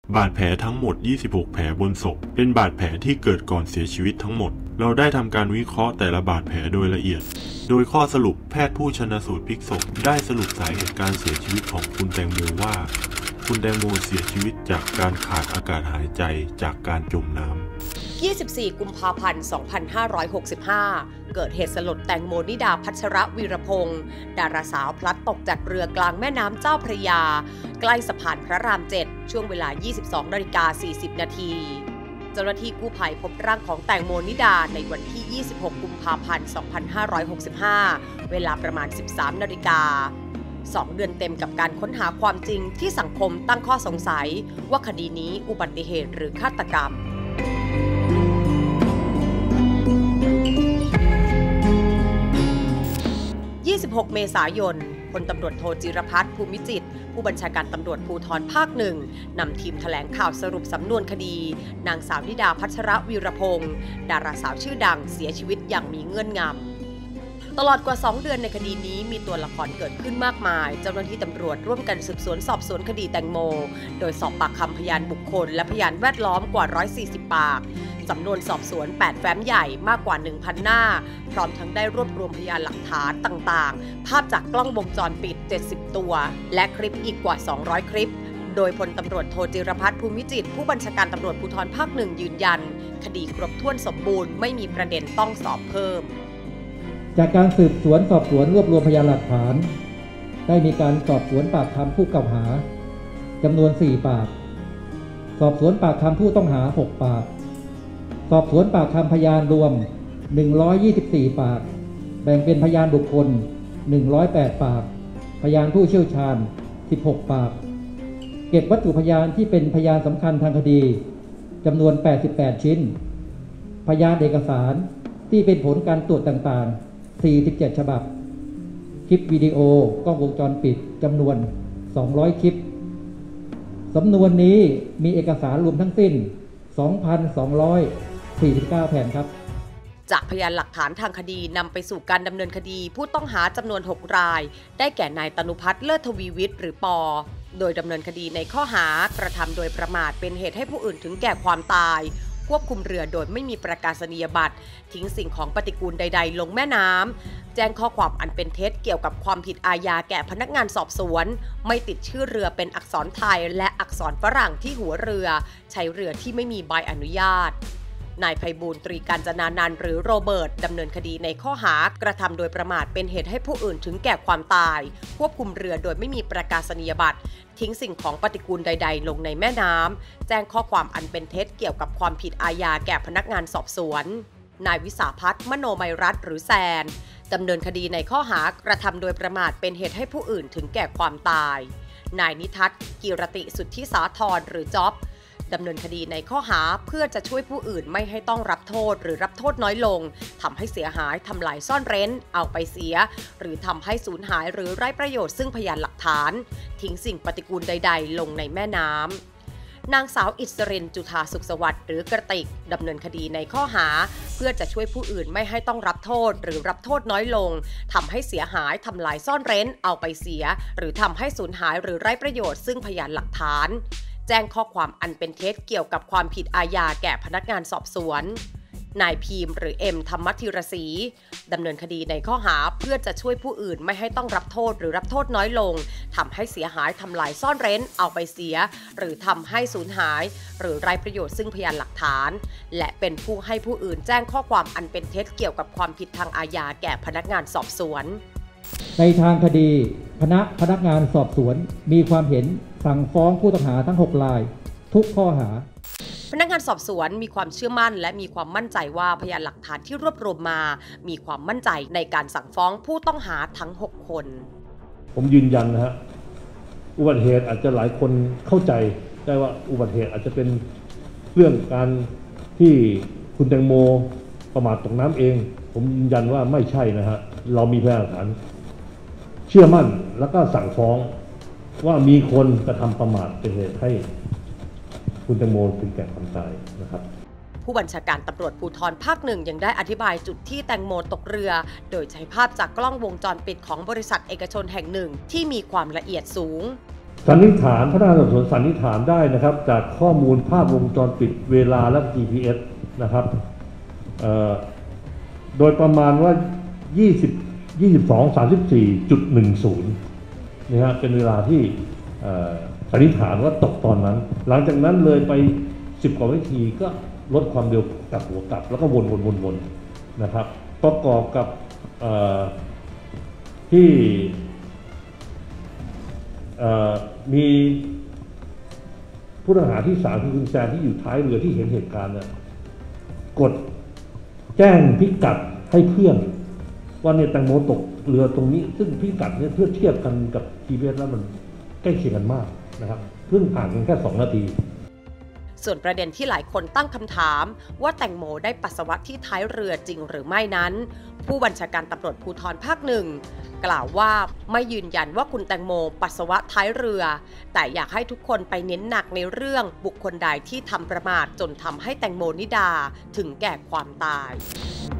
บาดแผลทั้งหมด 26 แผลบนศพเป็นบาดแผลที่เกิดก่อนเสียชีวิตทั้งหมดเราได้ทำการวิเคราะห์แต่ละบาดแผลโดยละเอียดโดยข้อสรุปแพทย์ผู้ชันสูตรพลิกศพได้สรุปสาเหตุการเสียชีวิตของคุณแตงโมว่าคุณแตงโมเสียชีวิตจากการขาดอากาศหายใจจากการจมน้ำ 24 กุมภาพันธ์ 2565 เกิดเหตุสลดแตงโมนิดาพัชรวีรพงศ์ดาราสาวพลัดตกจากเรือกลางแม่น้ำเจ้าพระยาใกล้สะพานพระราม 7 ช่วงเวลา 22:40 นาทีเจ้าหน้าที่กู้ภัยพบร่างของแตงโมนิดาในวันที่ 26 กุมภาพันธ์ 2565 เวลาประมาณ 13 นาฬิกา2 เดือนเต็มกับการค้นหาความจริงที่สังคมตั้งข้อสงสัยว่าคดีนี้อุบัติเหตุหรือฆาตกรรม26 เมษายนพลตำรวจโทจิรพัฒน์ภูมิจิตรผู้บัญชาการตำรวจภูธรภาค 1นำทีมแถลงข่าวสรุปสำนวนคดีนางสาวนิดาพัชรวีรพงศ์ดาราสาวชื่อดังเสียชีวิตอย่างมีเงื่อนงำตลอดกว่า 2 เดือนในคดีนี้มีตัวละครเกิดขึ้นมากมายเจ้าหน้าที่ตำรวจร่วมกันสืบสวนสอบสวนคดีแตงโมโดยสอบปากคำพยานบุคคลและพยานแวดล้อมกว่า 140 ปากสำนวนสอบสวน 8 แฟ้มใหญ่มากกว่า 1,000 หน้าพร้อมทั้งได้รวบรวมพยานหลักฐานต่างๆภาพจากกล้องวงจรปิด 70 ตัวและคลิปอีกกว่า 200 คลิปโดยพลตำรวจโทจิรพัฒน์ภูมิจิตรผู้บัญชาการตำรวจภูธรภาค 1ยืนยันคดีครบถ้วนสมบูรณ์ไม่มีประเด็นต้องสอบเพิ่มจากการสืบสวนสอบสวนรวบรวมพยานหลักฐานได้มีการสอบสวนปากคำผู้กล่าวหาจำนวน 4 ปากสอบสวนปากคำผู้ต้องหา 6 ปากสอบสวนปากคำพยานรวม 124 ปากแบ่งเป็นพยานบุคคล 108 ปากพยานผู้เชี่ยวชาญ 16 ปากเก็บวัตถุพยานที่เป็นพยานสำคัญทางคดีจำนวน 88 ชิ้นพยานเอกสารที่เป็นผลการตรวจต่างๆ47 ฉบับคลิปวิดีโอกล้องวงจรปิดจำนวน 200 คลิปสำนวนนี้มีเอกสารรวมทั้งสิ้น 2,249 แผ่นครับจากพยานหลักฐานทางคดีนำไปสู่การดำเนินคดีผู้ต้องหาจำนวน 6 รายได้แก่นายตนุพัฒน์เลิศทวีวิทย์หรือปอโดยดำเนินคดีในข้อหากระทำโดยประมาทเป็นเหตุให้ผู้อื่นถึงแก่ความตายควบคุมเรือโดยไม่มีประกาศนียบัตรทิ้งสิ่งของปฏิกูลใดๆลงแม่น้ำแจ้งข้อความอันเป็นเท็จเกี่ยวกับความผิดอาญาแก่พนักงานสอบสวนไม่ติดชื่อเรือเป็นอักษรไทยและอักษรฝรั่งที่หัวเรือใช้เรือที่ไม่มีใบอนุญาตนายไพบูลย์ ตรีกาญจนานันท์หรือโรเบิร์ตดำเนินคดีในข้อหากระทำโดยประมาทเป็นเหตุให้ผู้อื่นถึงแก่ความตายควบคุมเรือโดยไม่มีประกาศนียบัตรทิ้งสิ่งของปฏิกูลใดๆลงในแม่น้ำแจ้งข้อความอันเป็นเท็จเกี่ยวกับความผิดอาญาแก่พนักงานสอบสวนนายวิสาพัฒน์มโนมัยรัตน์หรือแซนดำเนินคดีในข้อหากระทำโดยประมาทเป็นเหตุให้ผู้อื่นถึงแก่ความตายนายนิทัศน์กิรติสุทธิสาธรหรือจ๊อบดำเนินคดีในข้อหาเพื่อจะช่วยผู้อื่นไม่ให้ต้องรับโทษหรือรับโทษน้อยลงทำให้เสียหายทำลายซ่อนเร้นเอาไปเสียหรือทำให้สูญหายหรือไร้ประโยชน์ซึ่งพยานหลักฐานทิ้งสิ่งปฏิกูลใดๆลงในแม่น้ำนางสาวอิสรินจุฑาสุขสวัสดิ์หรือกระติกดำเนินคดีในข้อหาเพื่อจะช่วยผู้อื่นไม่ให้ต้องรับโทษหรือรับโทษน้อยลงทำให้เสียหายทำลายซ่อนเร้นเอาไปเสียหรือทำให้สูญหายหรือไร้ประโยชน์ซึ่งพยานหลักฐานแจ้งข้อความอันเป็นเท็จเกี่ยวกับความผิดอาญาแก่พนักงานสอบสวนนายพีมหรือเอ็มธรรมธีรศรีดำเนินคดีในข้อหาเพื่อจะช่วยผู้อื่นไม่ให้ต้องรับโทษหรือรับโทษน้อยลงทำให้เสียหายทำลายซ่อนเร้นเอาไปเสียหรือทำให้สูญหายหรือไร้ประโยชน์ซึ่งพยานหลักฐานและเป็นผู้ให้ผู้อื่นแจ้งข้อความอันเป็นเท็จเกี่ยวกับความผิดทางอาญาแก่พนักงานสอบสวนในทางคดีคณะพนักงานสอบสวนมีความเห็นสั่งฟ้องผู้ต้องหาทั้ง6รายทุกข้อหาพนักงานสอบสวนมีความเชื่อมั่นและมีความมั่นใจว่าพยานหลักฐานที่รวบรวมมามีความมั่นใจในการสั่งฟ้องผู้ต้องหาทั้ง6คนผมยืนยันนะฮะอุบัติเหตุอาจจะหลายคนเข้าใจได้ว่าอุบัติเหตุอาจจะเป็นเรื่องการที่คุณแตงโมประมาทตกน้ำเองผมยืนยันว่าไม่ใช่นะฮะเรามีพยานหลักฐานเชื่อมั่นแล้วก็สั่งฟ้องว่ามีคนกระทำประมาทเป็นเหตุให้คุณแตงโมถึงแก่ความตายนะครับผู้บัญชาการตำรวจภูธรภาค 1ยังได้อธิบายจุดที่แตงโมตกเรือโดยใช้ภาพจากกล้องวงจรปิดของบริษัทเอกชนแห่งหนึ่งที่มีความละเอียดสูงสันนิษฐานพนักงานสอบสวนสันนิษฐานได้นะครับจากข้อมูลภาพวงจรปิดเวลาและ GPS นะครับโดยประมาณว่า 22:34.10 นะฮะเป็นเวลาที่สันนิษฐานว่าตกตอนนั้นหลังจากนั้นเลยไป10 กว่าวินาทีก็ลดความเร็วกลับหัวกลับแล้วก็วนนะครับประกอบกับที่มีผู้ต้องหาที่3คือคุณแซนที่อยู่ท้ายเรือที่เห็นเหตุการณ์เนี่ยกดแจ้งพิกัดให้เพื่อนว่าเนี่ยแตงโมตกเรือตรงนี้ซึ่งพิกัดเนี่ยเพื่อเทียบกันกับ GPS แล้วมันใกล้เคียงกันมากนะครับเพิ่งห่างกันแค่2 นาทีส่วนประเด็นที่หลายคนตั้งคำถามว่าแตงโมได้ปัสสาวะที่ท้ายเรือจริงหรือไม่นั้นผู้บัญชาการตำรวจภูธรภาค 1กล่าวว่าไม่ยืนยันว่าคุณแตงโมปัสสาวะท้ายเรือแต่อยากให้ทุกคนไปเน้นหนักในเรื่องบุคคลใดที่ทำประมาทจนทำให้แตงโมนิดาถึงแก่ความตาย